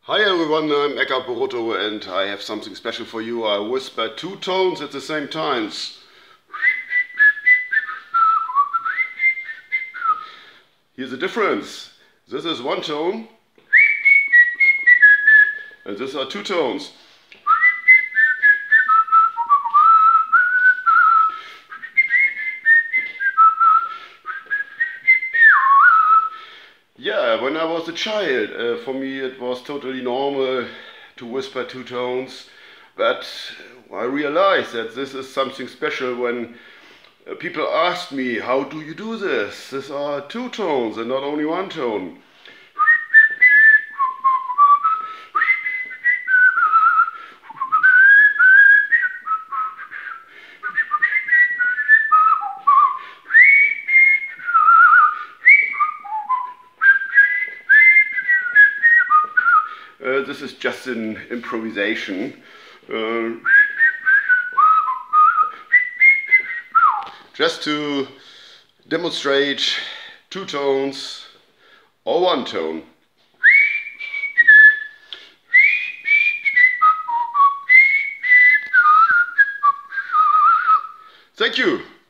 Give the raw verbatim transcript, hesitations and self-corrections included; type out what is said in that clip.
Hi everyone, I'm Eckart Borutto and I have something special for you. I whisper two tones at the same times. Here's the difference. This is one tone and these are two tones. Yeah, when I was a child, uh, for me it was totally normal to whisper two tones, but I realized that this is something special when uh, people ask me, how do you do this? These are two tones and not only one tone. Uh, this is just an improvisation. Uh, just to demonstrate two tones or one tone. Thank you.